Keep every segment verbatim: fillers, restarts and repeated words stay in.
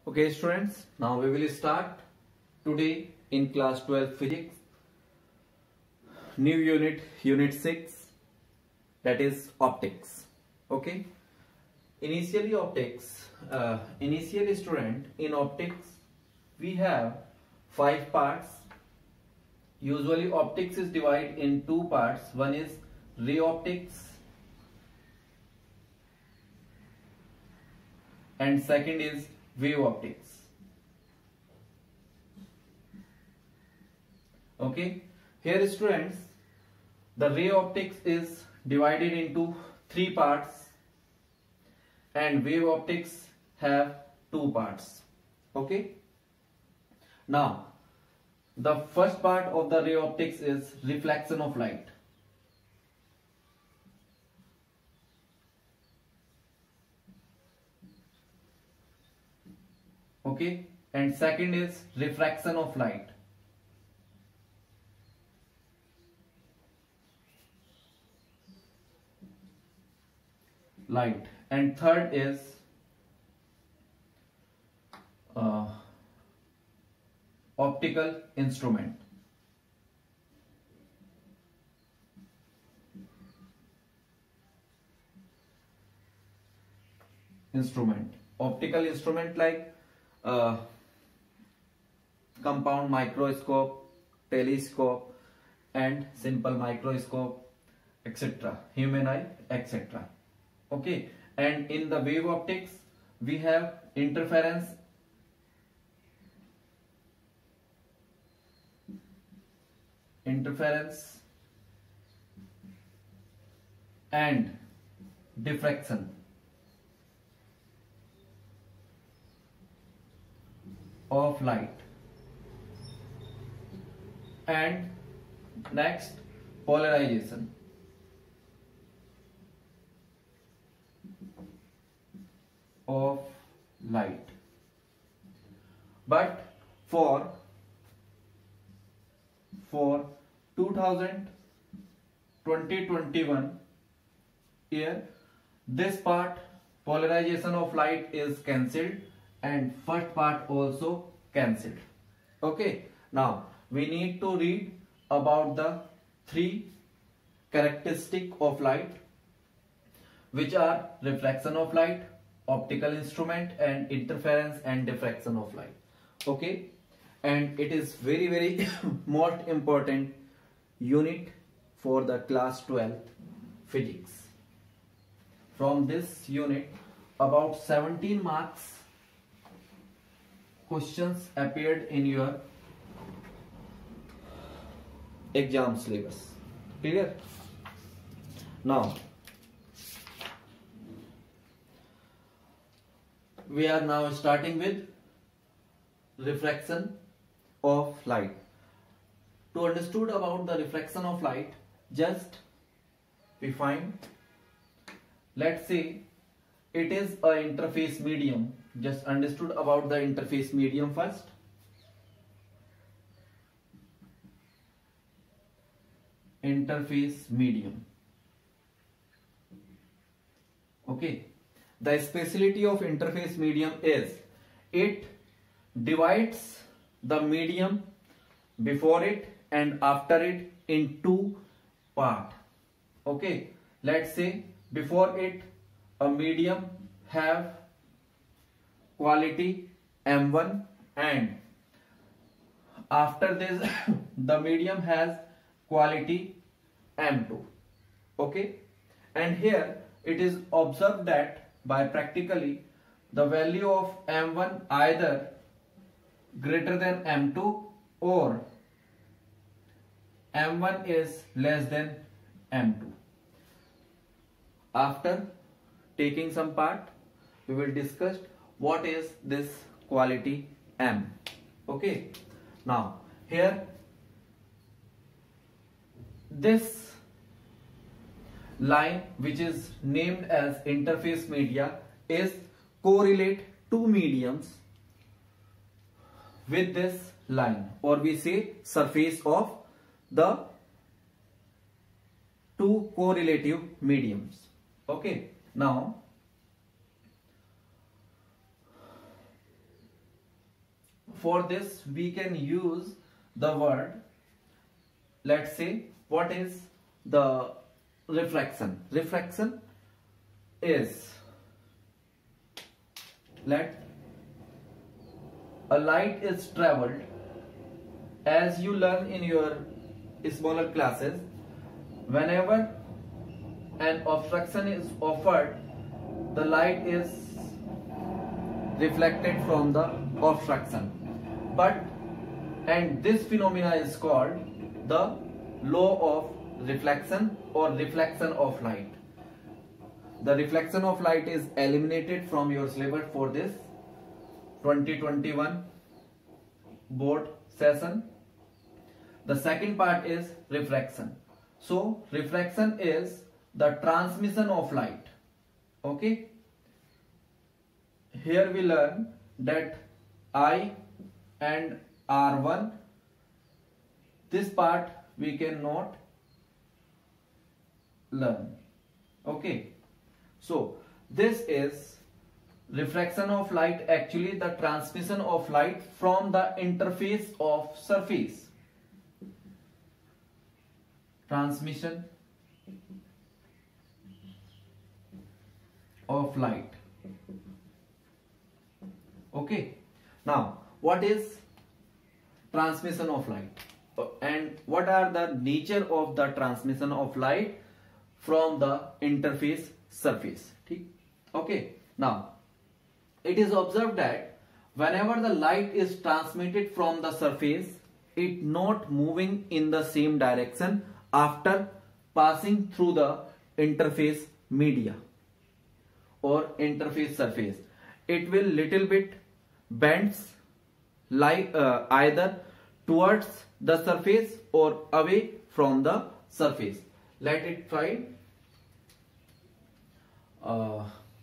Okay students, now we will start today in class twelve physics, new unit, unit six, that is optics. Okay, initially optics, uh, initially student in optics we have five parts. Usually optics is divided in two parts. One is ray optics and second is wave optics. Okay, here students, the ray optics is divided into three parts and wave optics have two parts. Okay, now the first part of the ray optics is reflection of light. Okay, and second is refraction of light. Light and third is uh, optical instrument. Instrument, optical instrument like uh, compound microscope, telescope, and simple microscope, et cetera. Human eye, et cetera. Okay, and in the wave optics we have interference, interference and diffraction of light, and next polarization. Of light. But for for two thousand twenty twenty-one year, this part polarization of light is cancelled and first part also cancelled. Okay, now we need to read about the three characteristic of light, which are reflection of light, optical instrument, and interference and diffraction of light. Okay, and it is very very most important unit for the class twelve physics. From this unit about seventeen marks questions appeared in your exam syllabus. Clear? Now we are now starting with refraction of light. To understood about the refraction of light, just we find, let's say it is a interface medium. Just understood about the interface medium first. Interface medium. Okay. The speciality of interface medium is it divides the medium before it and after it in two parts. Okay, let's say before it a medium have quality M one and after this the medium has quality M two. Okay, and here it is observed that by practically the value of M one either greater than M two or M one is less than M two. After taking some part, we will discuss what is this quality M. Okay, now here this line which is named as interface media is correlate two mediums with this line, or we say surface of the two correlative mediums. Okay, now for this we can use the word, let's say, what is the refraction? Refraction is, let a light is traveled, as you learn in your smaller classes, whenever an obstruction is offered, the light is reflected from the obstruction. But and this phenomena is called the law of reflection or reflection of light. The reflection of light is eliminated from your syllabus for this twenty twenty-one board session. The second part is refraction. So refraction is the transmission of light. Okay. Here we learn that I and R one, this part we cannot learn. Okay. So this is refraction of light, actually the transmission of light from the interface of surface. Transmission of light. Okay. Now, what is transmission of light? And what are the nature of the transmission of light from the interface surface? Okay. Now, it is observed that whenever the light is transmitted from the surface, it not moving in the same direction after passing through the interface media or interface surface. It will little bit bends like uh, either towards the surface or away from the surface. Let it try. Uh,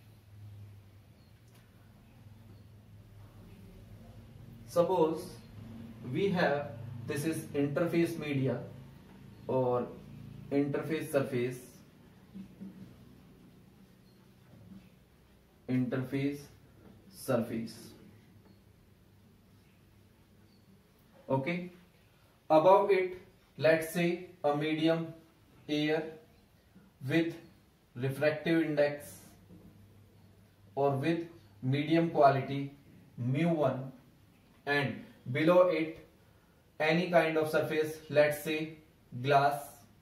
suppose we have, this is interface media or interface surface, interface surface. Okay. Above it, let's say a medium air with refractive index or with medium quality mu one, and below it any kind of surface, let's say glass,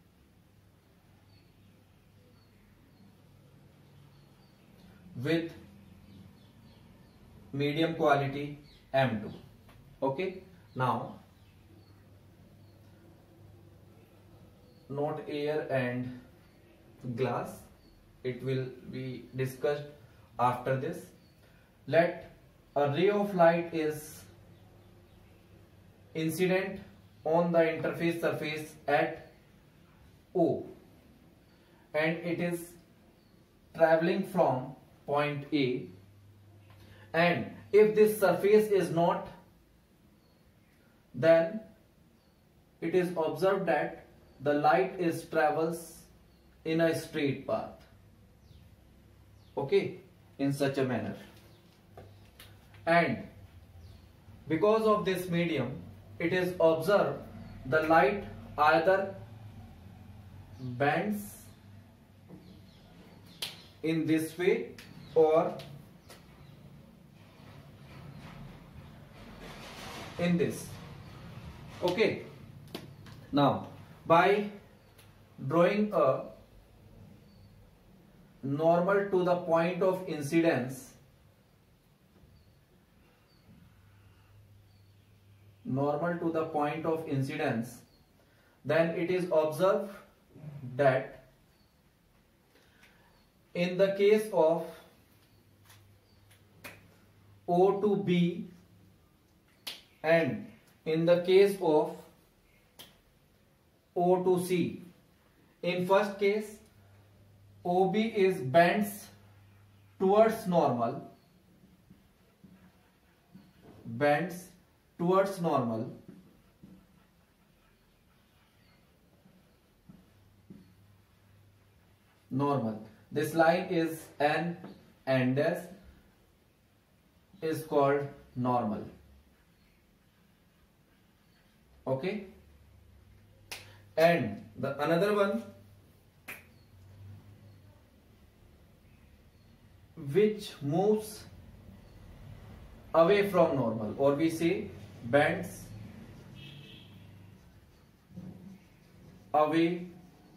with medium quality M two. Okay. Now, not air and glass, it will be discussed after this. Let a ray of light is incident on the interface surface at O, and it is traveling from point A, and if this surface is not, then it is observed that the light is travels in a straight path. Okay, in such a manner. And because of this medium, it is observed the light either bends in this way or in this. Okay. Now, by drawing a normal to the point of incidence, normal to the point of incidence, then it is observed that in the case of O to B and in the case of O to C, in first case O B is bends towards normal, bends towards normal, normal. This line is N and S is called normal. Okay, and the another one which moves away from normal, or we say bends away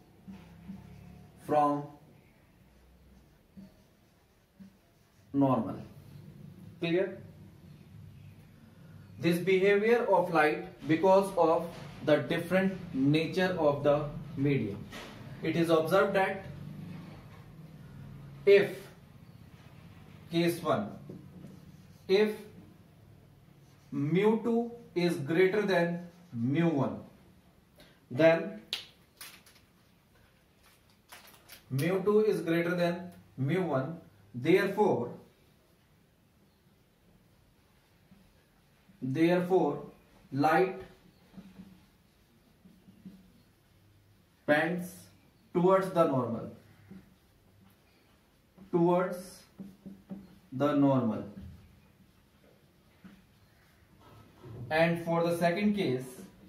from normal. Clear? This behavior of light because of the different nature of the medium. It is observed that if case one, if mu two is greater than mu one, then mu two is greater than mu one, therefore therefore light bends towards the normal, towards the normal. And for the second case,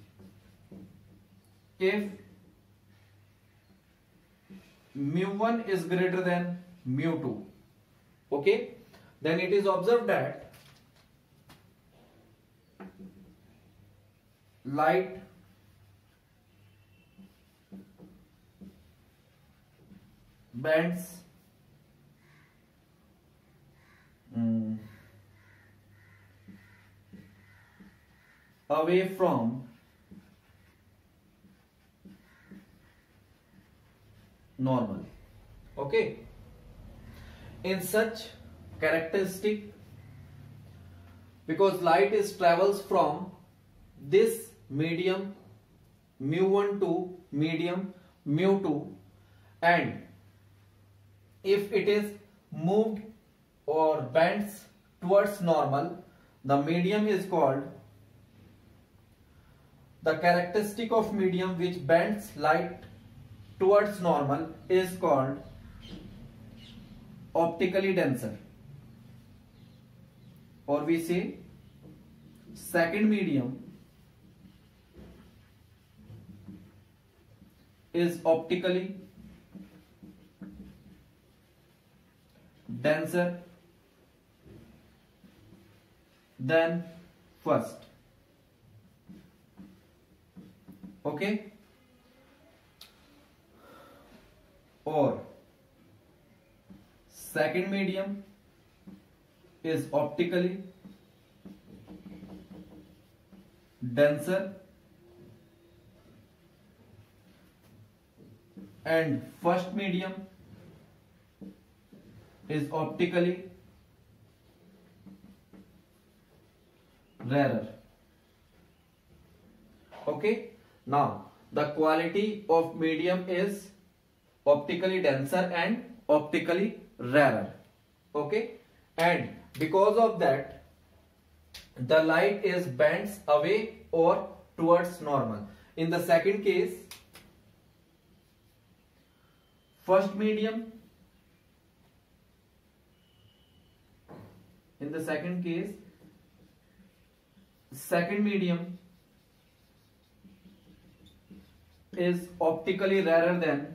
if mu one is greater than mu two, okay, then it is observed that light bends mm, away from normal. Okay, in such characteristic, because light is travels from this medium mu one to medium mu two, and if it is moved or bends towards normal, the medium is called, the characteristic of medium which bends light towards normal is called optically denser, or we say second medium is optically denser than first. Okay, or second medium is optically denser and first medium is optically rarer. Okay, now the quality of medium is optically denser and optically rarer. Okay, and because of that the light is bends away or towards normal. In the second case, first medium in the second case second medium is optically rarer than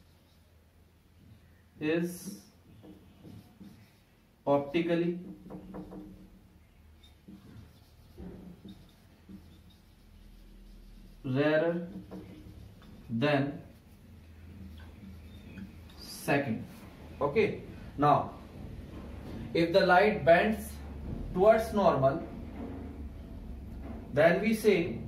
is optically rarer than second. Okay, now if the light bends towards normal, then we say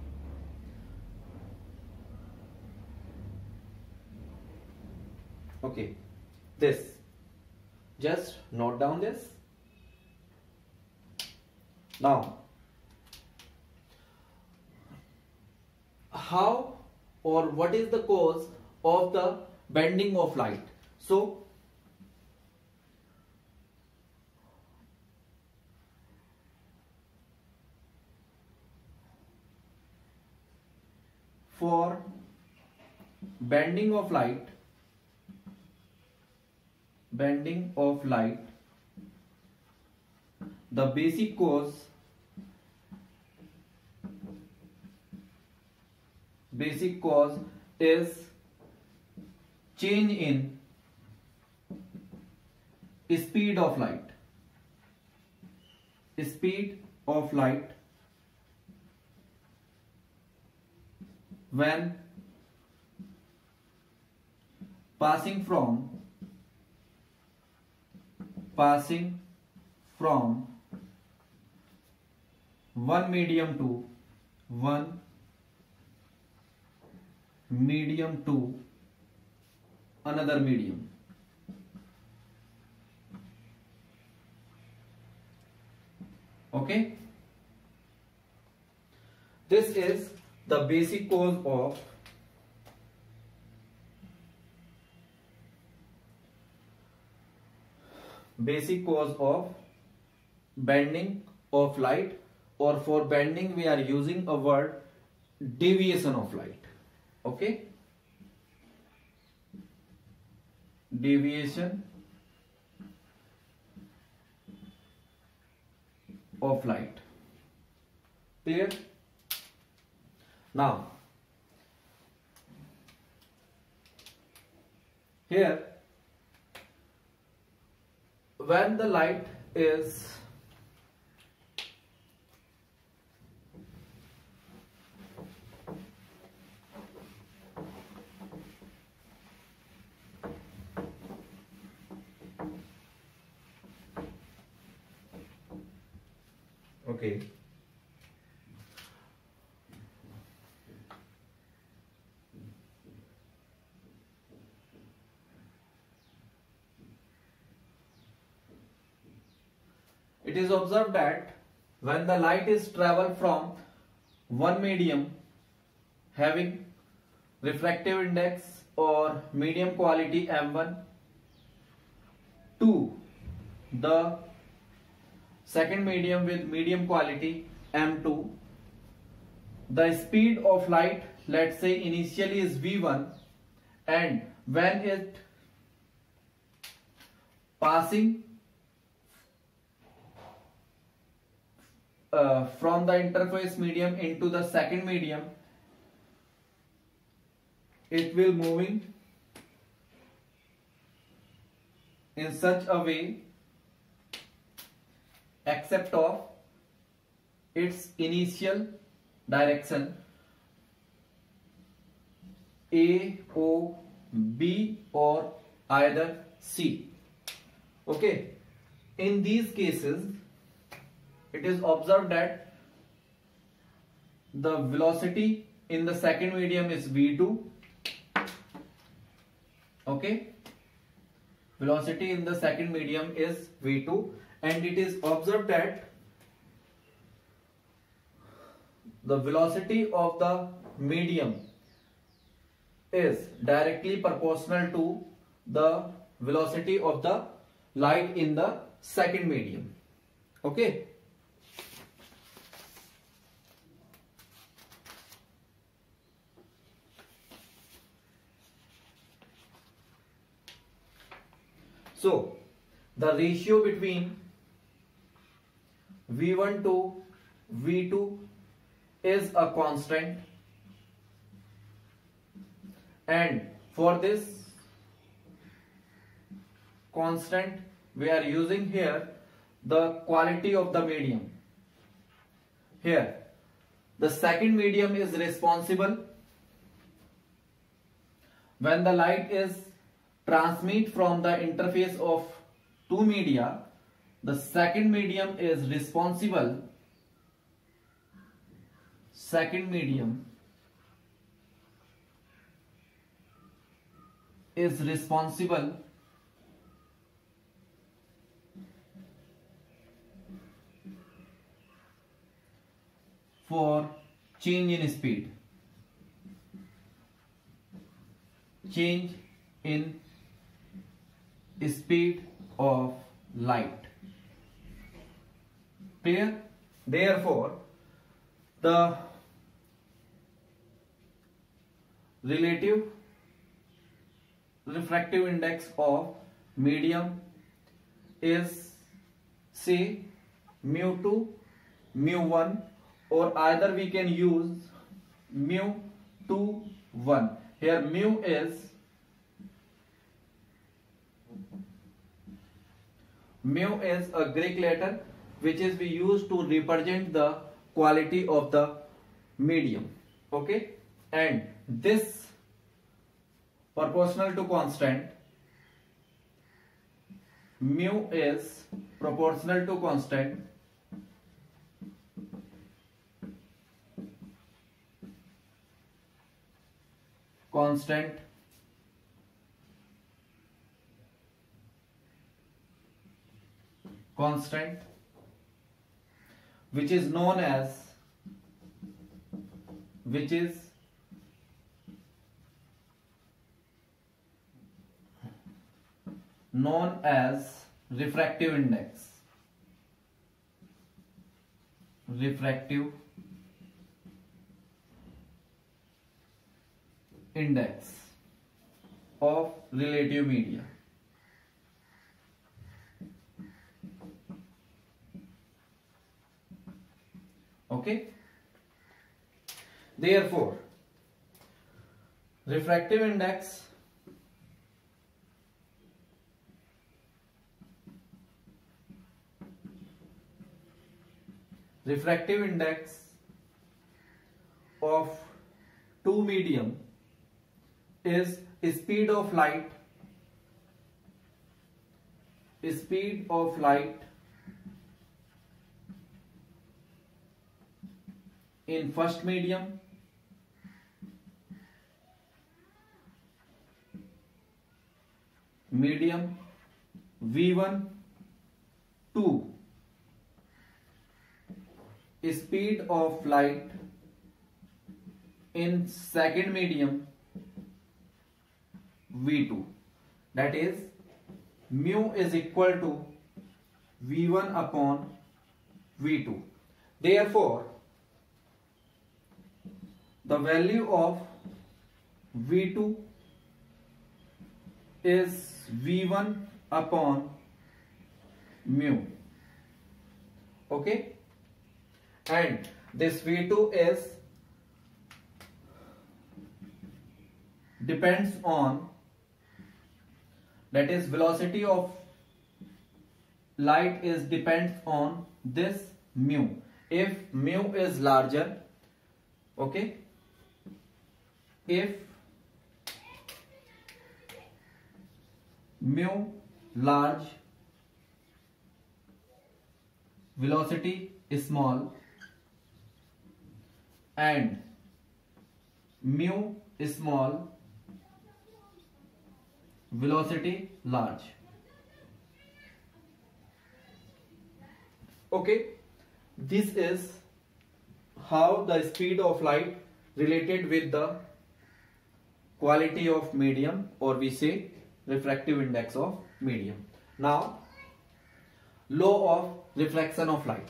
okay, this, just note down this. Now how or what is the cause of the bending of light? So for bending of light, bending of light, the basic cause basic cause is change in speed of light. Speed of light when passing from passing from one medium to one medium to another medium. Okay, this is the basic cause of basic cause of bending of light, or for bending we are using a word deviation of light. Okay, deviation of light. Clear? Now here, when the light is okay, it is observed that when the light is travel from one medium having refractive index or medium quality M one to the second medium with medium quality M two, the speed of light, let's say initially is V one, and when it passing Uh, from the interface medium into the second medium, it will moving in such a way except of its initial direction A, O, B or either C. Okay, in these cases it is observed that the velocity in the second medium is V two. Okay, velocity in the second medium is V two, and it is observed that the velocity of the medium is directly proportional to the velocity of the light in the second medium. Okay, so the ratio between V one to V two is a constant, and for this constant we are using here the quality of the medium. Here the second medium is responsible when the light is transmit from the interface of two media. The second medium is responsible second medium is responsible for change in speed change in speed of light. Clear? Therefore, the relative refractive index of medium is say mu two, mu one, or either we can use mu two, one. Here mu is mu is a Greek letter which is we use to represent the quality of the medium. Okay, and this proportional to constant, mu is proportional to constant constant constant which is known as which is known as refractive index refractive index of relative media. Okay, therefore refractive index refractive index of two medium is speed of light speed of light in first medium medium V one two speed of light in second medium V two, that is mu is equal to V one upon V two. Therefore the value of V two is V one upon mu. Okay, and this V two is depends on, that is velocity of light is depends on this mu. If mu is larger, okay, if mu large, velocity is small, and mu is small, velocity large. Okay, this is how the speed of light related with the quality of medium, or we say refractive index of medium. Now, law of reflection of light.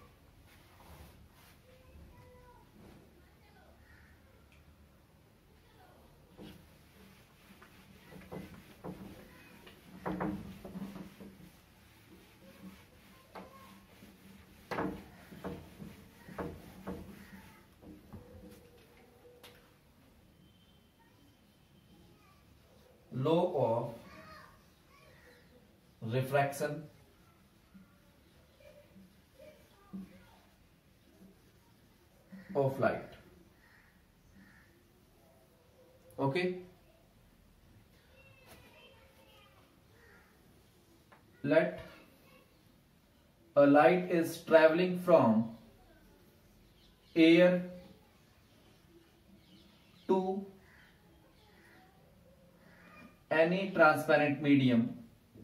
Law of refraction of light. Okay, let a light is traveling from air to any transparent medium.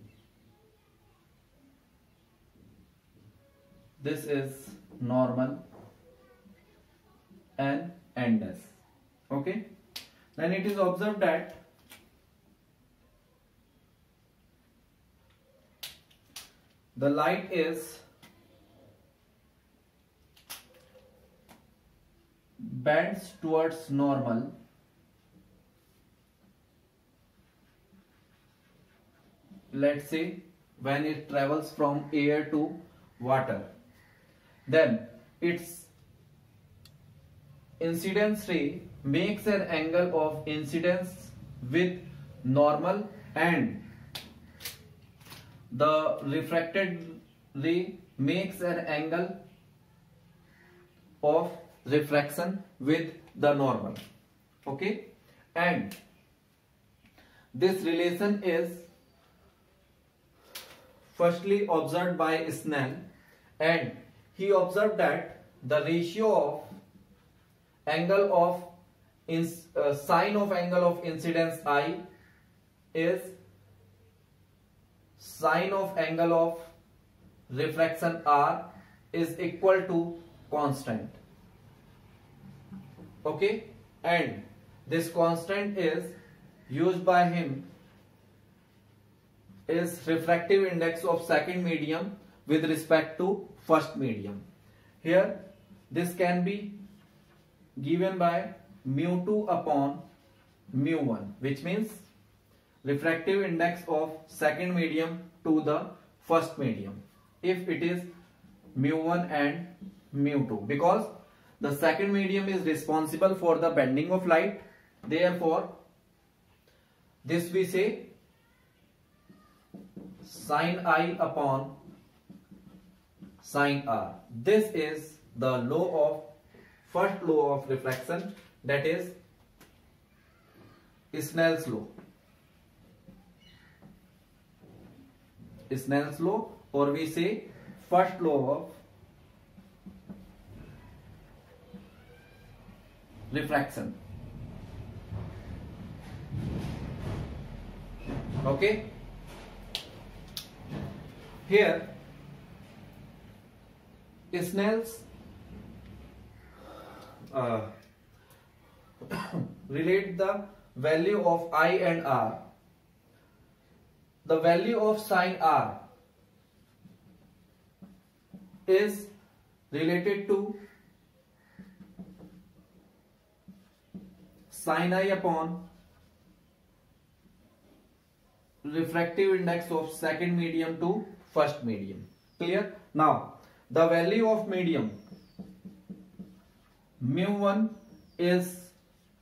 This is normal and N dash. Okay, then it is observed that the light is bends towards normal let's say when it travels from air to water, then its incidence ray makes an angle of incidence with normal, and the refracted ray makes an angle of refraction with the normal. Okay, and this relation is firstly observed by Snell, and he observed that the ratio of angle of in, uh, sine of angle of incidence I is sine of angle of refraction R is equal to constant. Okay, and this constant is used by him is refractive index of second medium with respect to first medium. Here this can be given by mu two upon mu one, which means refractive index of second medium to the first medium if it is mu one and mu two, because the second medium is responsible for the bending of light. Therefore this we say sine I upon sine R. This is the law of first law of reflection, that is Snell's law. Snell's law, or we say first law of refraction. Okay, here Snell's uh, relate the value of I and R. The value of sine R is related to sine I upon refractive index of second medium to first medium. Clear? Now the value of medium mu one is,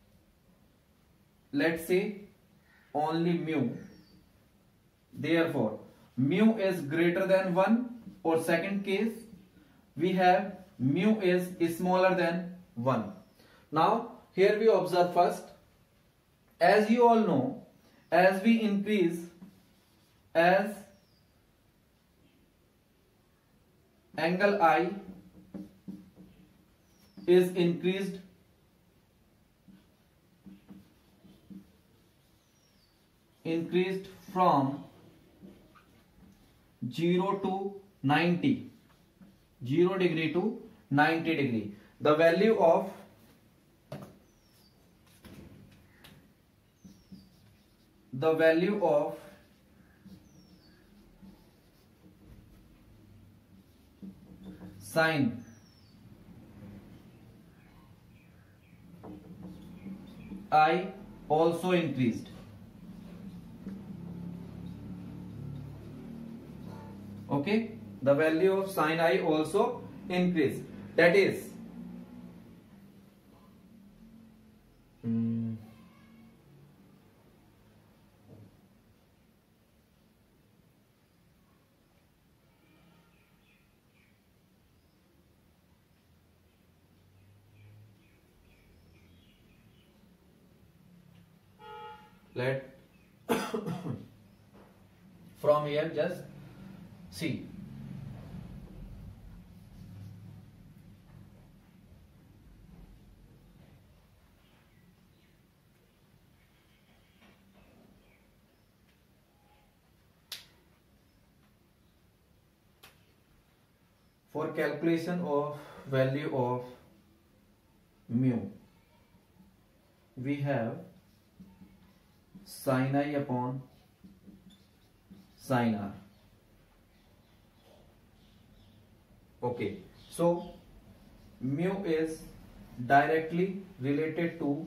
let's say, only mu. Therefore mu is greater than one, or second case we have mu is smaller than one. Now here we observe first, as you all know, as we increase, as angle I is increased, increased from zero to ninety, zero degree to ninety degree, the value of the value of sine I also increased. Okay, the value of sine I also increased. That is, hmm, let from here just see. For calculation of value of mu, we have sin I upon sin R. Okay, so mu is directly related to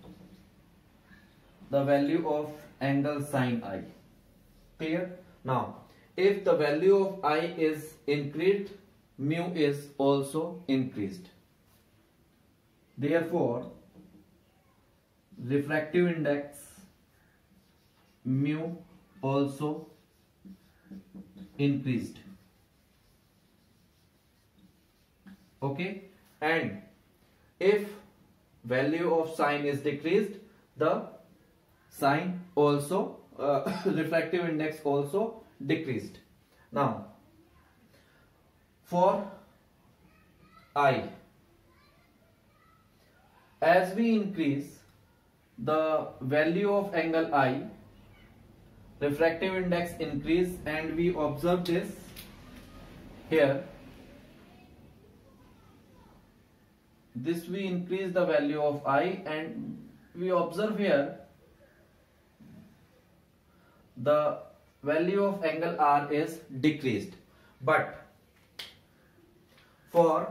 the value of angle sin I. Clear? Now, if the value of I is increased, mu is also increased. Therefore, refractive index mu also increased. Okay, and if value of sine is decreased, the sine also uh, refractive index also decreased. Now for I, as we increase the value of angle I, refractive index increase, and we observe this here. This we increase the value of I, and we observe here the value of angle R is decreased. But for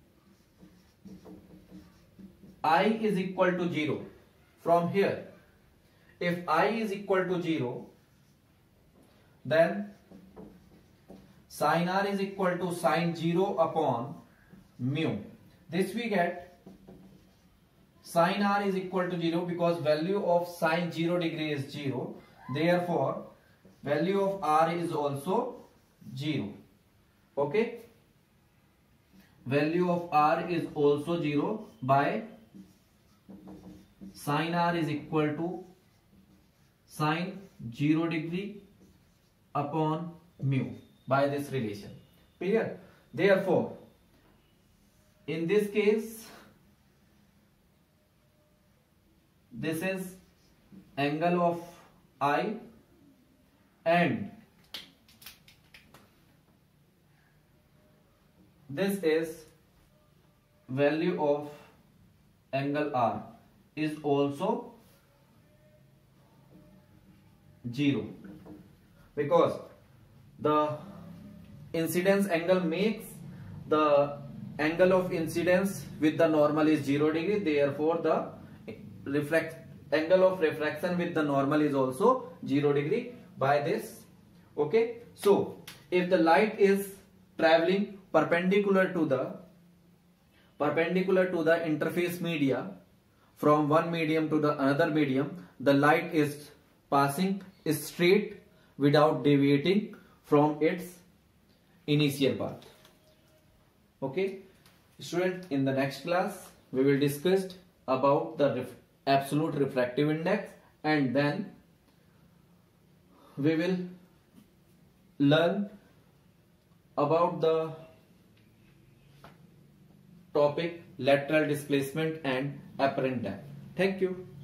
I is equal to zero, from here, if I is equal to zero, then sin R is equal to sin zero upon mu. This we get sin R is equal to zero because value of sin zero degree is zero. Therefore, value of R is also zero. Okay. Value of R is also zero by sin R is equal to sin zero degree upon mu by this relation. Clear? Therefore, in this case, this is angle of I, and this is value of angle R is also zero, because the incidence angle makes the angle of incidence with the normal is zero degree. Therefore, the reflect angle of refraction with the normal is also zero degree by this. Okay. So, if the light is traveling perpendicular to the perpendicular to the interface media, from one medium to the another medium, the light is passing straight without deviating from its initial path. Okay, student, in the next class we will discuss about the ref absolute refractive index, and then we will learn about the topic lateral displacement and apparent depth. Thank you.